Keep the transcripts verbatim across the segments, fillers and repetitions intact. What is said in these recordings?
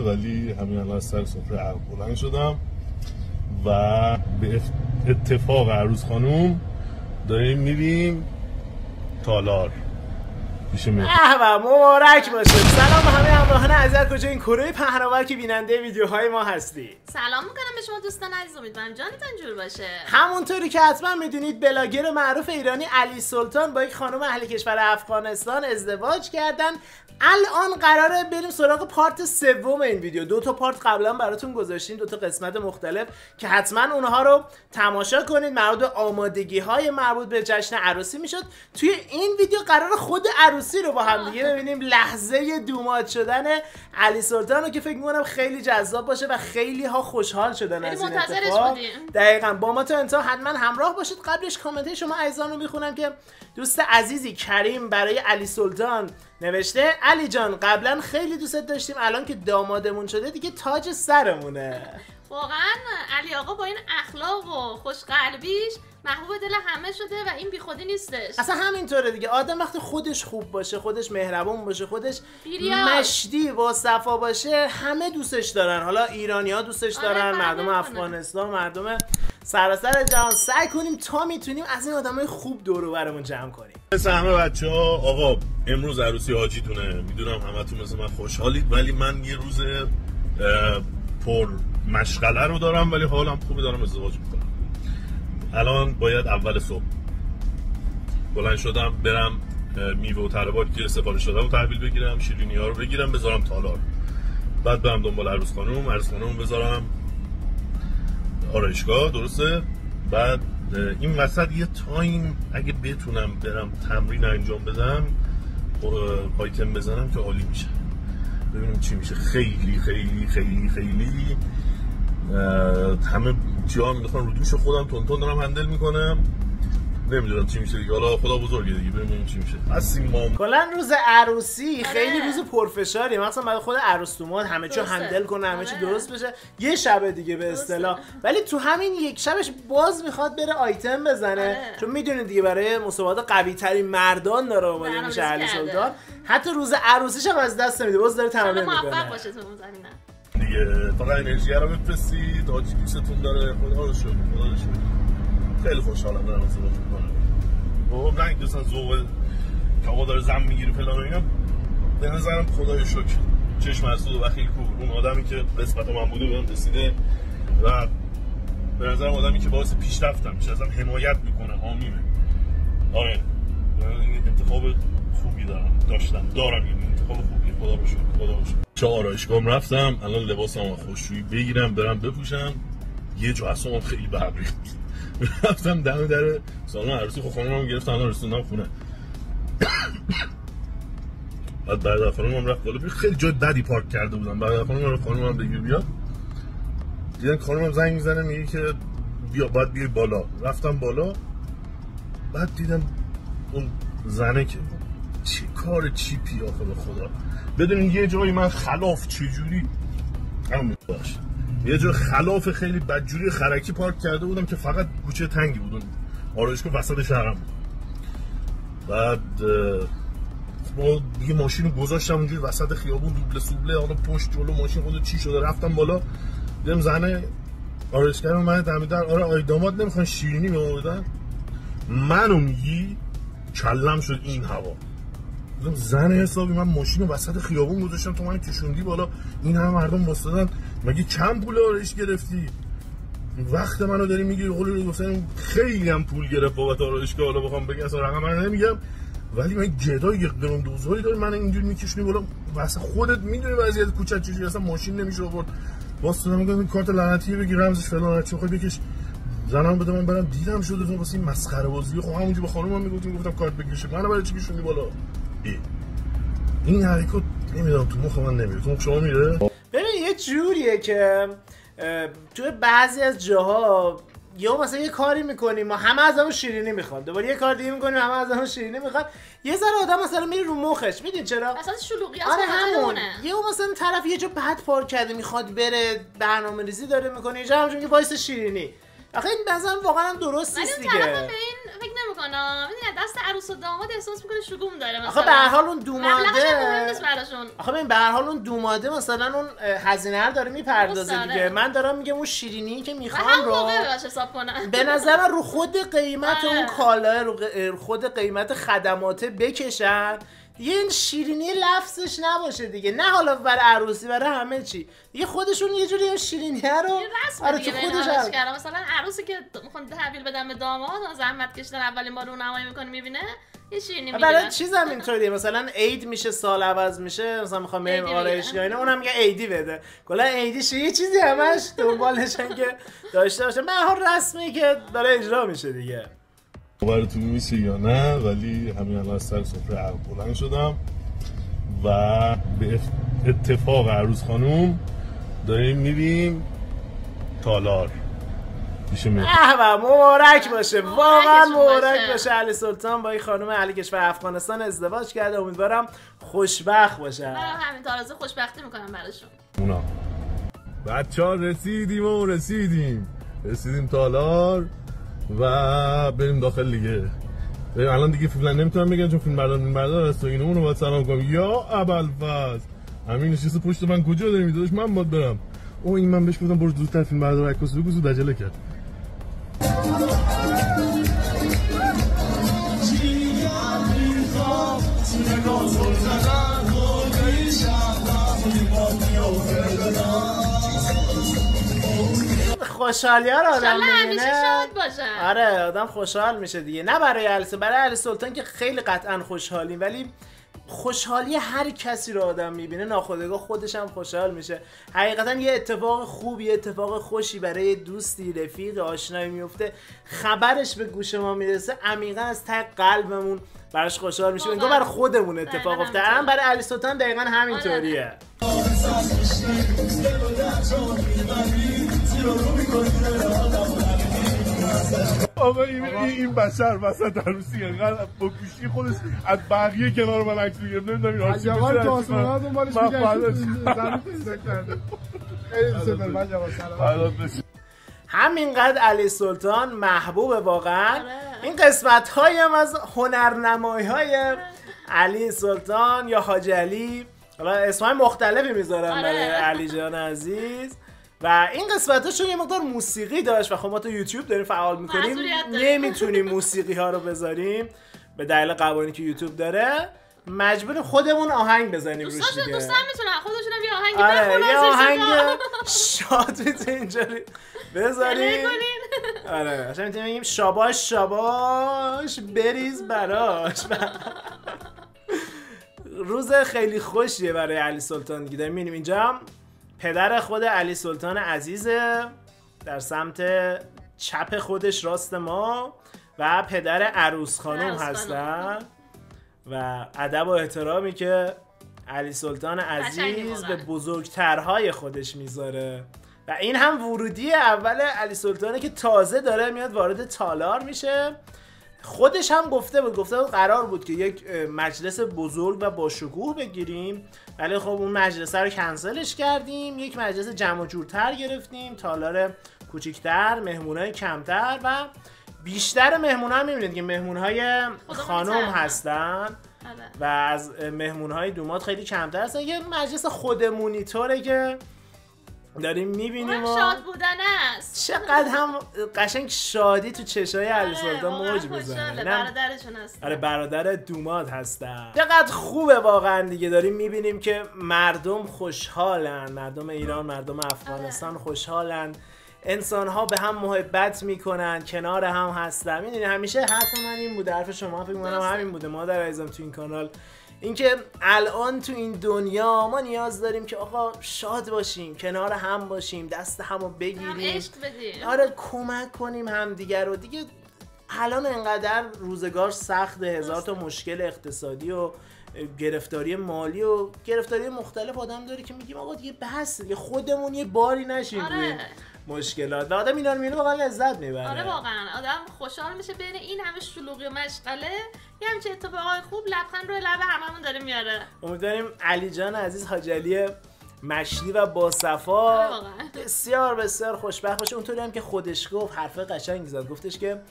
ولی همین الان از سر سفره عرق بلند شدم و به اتفاق عروس خانوم داریم میریم تالار. میشه میریم. اه مبارک باشه. سلام به همه همراهان عزیز کجا این کره پهناور که بیننده ویدیوهای ما هستی. سلام میکنم به شما دوستان عزیز، امیدوارم جانتون جور باشه. همونطوری که حتما میدونید بلاگر معروف ایرانی علی سلطان با یک خانم اهل کشور افغانستان ازدواج کردن. الان قراره بریم سراغ پارت سوم این ویدیو. دو تا پارت قبلا براتون گذاشتیم، دو تا قسمت مختلف که حتما اونها رو تماشا کنید. مربوط به آمادگی های مربوط به جشن عروسی میشد. توی این ویدیو قرار خود عروسی رو با هم دیگه ببینیم، لحظه دوماد شدن علی سلطان رو که فکر میکنم خیلی جذاب باشه و خیلی ها خوشحال شدن از این اتفاق. دقیقاً با ما تا انتها حتما همراه باشید. قبلش کامنت شما عزیزان رو میخونم که دوست عزیزی کریم برای علی سلطان نوشته: علی جان قبلا خیلی دوست داشتیم، الان که دامادمون شده دیگه تاج سرمونه. واقعا علی آقا با این اخلاق و خوشقلبیش محبوب دل همه شده و این بیخودی نیستش. اصلا همینطوره دیگه، آدم وقتی خودش خوب باشه، خودش مهربون باشه، خودش مشتی با صفا باشه، همه دوستش دارن. حالا ایرانی‌ها دوستش دارن، آره مردم افغانستان، مردم سراسر جهان. سعی کنیم تا میتونیم از این آدمای خوب دور و برمون جمع کنیم. مثل همه بچه‌ها آقا امروز عروسی حاجیتونه، میدونم همتون مثل من خوشحالید، ولی من یه روز پر مشغله رو دارم ولی حالم خوبه، دارم ازدواج میکنم. الان باید اول صبح بلند شدم برم میوه و طلباتی که سفارش دادم رو تحویل بگیرم، شیرینی ها رو بگیرم بذارم تالار، بعد برم دنبال عروس خانوم، عروس خانوم بذارم آرایشگاه، درسته؟ بعد این وسط یه تایم اگه بتونم برم تمرین انجام بدم، آیتم بزنم که عالی میشه. ببینیم چی میشه. خیلی خیلی خیلی خیلی همه جا میخوان رو دوش خودم تون تون دارم هندل میکنم، نمیدونم چی میشه دیگه. حالا خدا بزرگه دیگه، ببینیم چی میشه. هستیم ما. کلا روز عروسی خیلی روز پرفشاری، مثلا برای خود عروس دوماد همه چی هندل کنه، همه چی درست بشه. یه شب دیگه به اصطلاح، ولی تو همین یک شبش باز میخواد بره آیتم بزنه. آره. چون میدونید دیگه برای مسابقات قوی ترین مردان داره اومده میشه علی سلطان. حتی روز عروسیش هم از دست نمیده، باز داره تمرین میکنه. موفق باشه تو اون زمینه دیگه. فقط انرژی رو بفرستید، حاجی دوستتون داره. خدا رو شکر، خدا رو شکر. خیلی خوشحالم دارم ازدواج میکنم. خب نه دوستان ذوق که آقا داره زن میگیره فلان و اینا، به نظرم خدای شکر چشم حسود و بخیل کور، اون آدمی که قسمت من بوده بهم رسیده و به نظرم آدمی که باعث پیشرفتم میشه، ازم حمایت میکنه، حامیمه. آره این انتخاب خوبی دارم داشتم دارم این انتخاب خوبی. خدا رو شکر، خدا رو شکر. چه آرایشگاهم رفتم، الان لباسمو خوشویی بگیرم برم بپوشم. یه جا اصلا خیلی به هم ریخت. رفتم دم در سالن عروسی، خب خانومم گرفتم الان رسوندم خونه. بعد بعد خانومم رفت بالا، خیلی جای بدی پارک کرده بودم. بعد خانومم رفت، خانومم بگیر بیا. دیدن خانومم زنگ میزنه میگه که بیا باید بیای بالا. رفتم بالا، بعد دیدم اون زنه که چه کار چیپی آخه به خدا. بدونین یه جایی من خلاف چجوری همون باشه، یه جور خلاف خیلی بدجوری خرکی پارک کرده بودم که فقط کوچه تنگی بود، آرایشگاه وسط شهرم بود. بعد ما دیگه ماشین رو گذاشتم اونجوری وسط خیابون، دوبله سوبله، حالا پشت جلو ماشین خود چی شده. رفتم بالا، دیدم زنه آرایشگر اومده دمیدن. آره آی داماد نمیخوان شیرینی به ما بدن؟ منو میگی؟ کلم شد این هوا. زن حسابی من ماشین رو وسط خیابون گذاشتم، تو من کشوندی بالا، این همه مردم واسطادن، مگه چند پول آرایش گرفتی؟ وقت منو داری میگیری. قول گفتن خیلی هم پول گرفت بابت آرایشگاه، حالا بخوام بگم اصلا رقم من نمیگم، ولی من گدای یک درم دوزاری داری من اینجوری میکشونی بالا واسه خودت میدونی وضعیت کوچه چجوری، اصلا ماشین نمیشه آورد. واسه میگم این کارت لعنتی بگی رمزش فلان چه خود بکش. زنم بده من برم، دیدم شده تو واسه این مسخره بازی. خب همونجوری با خانومم میگفتم، گفتم کارت بکشه، منو برای چی کشوندی بالا؟ این حرکت نمیدونم تو مخ من نمیره، تو مخ شما میره؟ ببین یه جوریه که توی بعضی از جاها یا مثلا یه کاری میکنیم ما همه از همون شیرینی میخواد، دوباره یه کار دیگه میکنیم همه از همون شیرینی میخواد، یه ذره آدم مثلا میره رو مخش. میدین چرا؟ اصلا شلوغیات آره همون. یه مثلا طرف یه جا بد پارک کرده میخواد بره، برنامه‌ریزی داره میکنه، یه جا همونجوری که وایس شیرینی. آخه این مثلا واقعا درست نیست دیگه. ولی اون طرف به این فکر میکنه، میدونی دست عروس و داماد احساس میکنه شگون داره مثلا. آخه به هر حال اون دوماده مهم نیست براشون. آخه ببین به هر حال اون دوماده مثلا اون هزینه رو داره میپردازه دیگه. من دارم میگم اون شیرینی که میخوام رو باش حساب کنن. به نظر من رو خود قیمت آره. اون کالا رو خود قیمت خدمات بکشن دیگه، این شیرینی لفظش نباشه دیگه، نه حالا برای عروسی برای همه چی دیگه، خودشون یه جوری این شیرینی رو آره تو خودش کردن. مثلا عروسی که میخوان تحویل بدن به داماد زحمت کشیدن اولین بار اون نمایی میکنه میبینه یه شیرینی میگیرن. برای چیز هم اینطوریه، مثلا عید میشه سال عوض میشه، مثلا میخوام بریم آرایشگاه اینا اونم میگه عیدی بده، کلا عیدیش یه چیزی همش دنبالشن که داشته باشه. به هر حال رسمی که داره اجرا میشه دیگه. براتون میشه یا نه، ولی همین الان از سر سفره عقب بلند شدم و به اتفاق عروس خانوم داریم میریم تالار. میشه میریم اه مبارک باشه، واقعا مبارک باشه. علی سلطان با این خانم اهل کشور افغانستان ازدواج کرده، امیدوارم خوشبخت باشه. من همین تازه خوشبختی میکنم براشون. اونا بچه‌ها رسیدیم و رسیدیم رسیدیم تالار و بریم داخل دیگه. بریم الان دیگه فیلم نمیتونم بگم چون فیلم بردار میبردار است و اینو اونو باید سلام کنم. یا ابوالفضل همین نشسته پشت من، کجا داری میدادش؟ من باید برم. او این من بهش گفتم برو زودتر فیلم بردار عکاس بگو، زود عجله کرد. خوشحالی ها رو آدم همیشه شاد باشه. آره آدم خوشحال میشه دیگه، نه برای علی سلطان، برای علی سلطان که خیلی قطعا خوشحالیم، ولی خوشحالی هر کسی رو آدم میبینه ناخودآگاه خودش هم خوشحال میشه. حقیقتا یه اتفاق خوبی، یه اتفاق خوشی برای دوستی، رفیق، آشنایی میفته، خبرش به گوش ما میرسه، عمیقا از ته قلبمون براش خوشحال میشه، انگار برای خودمون اتفاق افتاده. الان برای علی سلطان دقیقاً همینطوریه. آقا این این بشر وسط عروسی انقدر با گوشی خودش از بقیه کنار من عکس میگیره، نمیدونم این عروسی جواب تاسمونات دنبالش میگشت زنی پیدا کرده. خیلی سپر من جواب سلام. همینقدر علی سلطان محبوب واقعا. این قسمت های هم از هنرنمایی های علی سلطان یا حاج علی، حالا اسمای مختلفی میذارم برای علی جان عزیز، و این قسمتاشون یه مقدار موسیقی داشت و خب ما تو یوتیوب داریم فعال میکنیم، نمیتونیم موسیقی ها رو بذاریم به دلیل قوانینی که یوتیوب داره، مجبوریم خودمون آهنگ بزنیم روش دیگه. دوستان میتونن خودشون هم یه آهنگی آره یه آهنگ شاد میتونیم اینجوری بذاریم. آره عشان میتونیم بگیم شاباش شاباش بریز براش. روز خیلی خوشیه برای علی سلطان دیگه. داریم میبینیم اینجا پدر خود علی سلطان عزیزه در سمت چپ خودش راست ما و پدر عروس خانم هستن و ادب و احترامی که علی سلطان عزیز به بزرگترهای خودش میذاره و این هم ورودی اول علی سلطانه که تازه داره میاد وارد تالار میشه. خودش هم گفته بود گفته بود قرار بود که یک مجلس بزرگ و با شکوه بگیریم، ولی خب اون مجلس رو کنسلش کردیم، یک مجلس جمع و جورتر گرفتیم، تالار کوچیکتر، مهمونای کمتر و بیشتر مهمون‌ها می‌بینید که مهمون‌های خانم هستن و از مهمون‌های دوماد خیلی کمتر هستن. یه مجلس خودمونی طوره که داریم میبینیم و شاد بودن است. چقدر هم قشنگ شادی تو چشای علی سلطان موج میزنه. برادرشون هستن. آره برادر دوماد هستن. چقدر خوبه واقعا دیگه. داریم میبینیم که مردم خوشحالن، مردم ایران، مردم افغانستان آره. خوشحالن، انسان ها به هم محبت میکنن، کنار هم هستن. میدونی همیشه حرف من این بوده، حرف شما فکر میکنم همین بوده، مادر عزیزم تو این کانال، اینکه الان تو این دنیا ما نیاز داریم که آقا شاد باشیم، کنار هم باشیم، دست همو بگیریم، هم عشق بدیم، آره کمک کنیم همدیگه رو. دیگه الان انقدر روزگار سخت، هزار تا مشکل اقتصادی و گرفتاری مالی و گرفتاری مختلف آدم داره که میگیم آقا دیگه بس دیگه خودمون یه باری نشیم آره. مشکلات و آدم اینا رو میبینه واقعا لذت میبره. آره واقعا آدم خوشحال میشه بین این همه شلوغی و مشغله یه همچین اتفاقای خوب لبخند روی لب هممون داره میاره. امیدواریم علی جان عزیز حاج علی مشلی و باصفا بسیار بسیار خوشبخت باشه. اونطوری هم که خودش گفت حرف قشنگی زد، گفتش که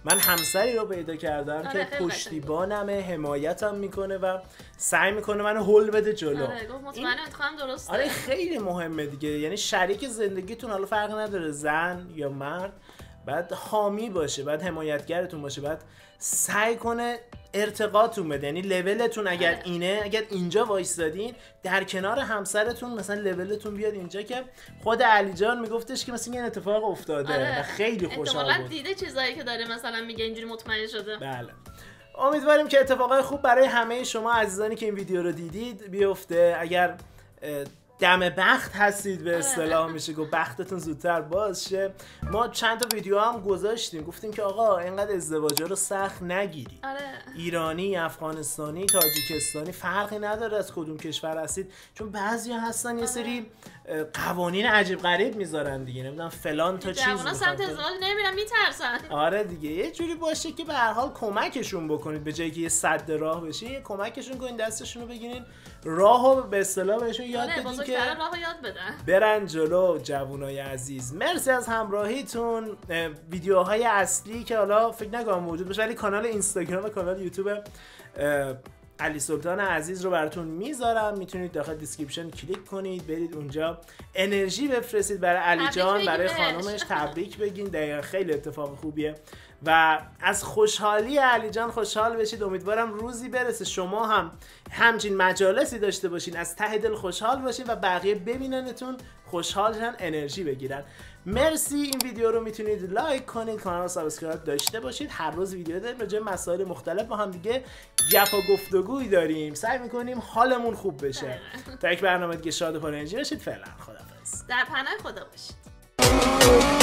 من همسری رو پیدا کردم آره، که خیلی پشتیبانمه، حمایتم میکنه و سعی میکنه منو هول بده جلو. آره گفت مطمئنم انتخابم درسته. آره خیلی مهمه دیگه، یعنی شریک زندگیتون حالا فرق نداره زن یا مرد، بعد حامی باشه، بعد حمایتگرتون باشه، بعد سعی کنه ارتقاتون بده. یعنی لولتون اگر آره. اینه، اگر اینجا وایسادین در کنار همسرتون مثلا لولتون بیاد اینجا، که خود علی جان میگفتش که مثلا این اتفاق افتاده آره. و خیلی خوشحال احتمالاً بود. دیده چیزایی که داره مثلا میگه اینجوری مطمئن شده. بله. امیدواریم که اتفاقای خوب برای همه شما عزیزانی که این ویدیو رو دیدید بیفته. اگر دم بخت هستید به اصطلاح میشه گفت بختتون زودتر باز شه. ما چند تا ویدیو هم گذاشتیم گفتیم که آقا اینقدر ازدواجا رو سخت نگیرید. آره. ایرانی، افغانستانی، تاجیکستانی فرقی نداره از کدوم کشور هستید، چون بعضی هستن یه سری قوانین عجیب غریب میذارن دیگه، نمیدونم فلان تا چیز جوونا سمت ازدواج نمیرن میترسن. آره دیگه یه جوری باشه که به هر حال کمکشون بکنید، به جایی که یه صد راه بشه یه کمکشون کنید، دستشون رو بگیرین راهو به اصطلاح بهشون یاد آره بدین که راهو یاد بدن برن جلو. جوونای عزیز مرسی از همراهیتون. ویدیوهای اصلی که حالا فکر نکنم موجود باشه ولی کانال اینستاگرام و کانال یوتیوب علی سلطان عزیز رو براتون میذارم، میتونید داخل دیسکریپشن کلیک کنید برید اونجا انرژی بفرستید برای علی جان، برای خانومش تبریک بگین. دقیقا خیلی اتفاق خوبیه و از خوشحالی علی جان خوشحال بشید. امیدوارم روزی برسه شما هم همچین مجالسی داشته باشین، از ته دل خوشحال باشین و بقیه ببیننتون خوشحال شن، انرژی بگیرن. مرسی. این ویدیو رو میتونید لایک کنید، کانال رو سابسکرایب داشته باشید. هر روز ویدیو داریم راجع به مسائل مختلف با هم دیگه گپ و گفتگوی داریم، سعی میکنیم حالمون خوب بشه. تا یک برنامه دیگه شاد و پر انرژی باشید. فعلا خداحافظ. در پناه خدا باشید.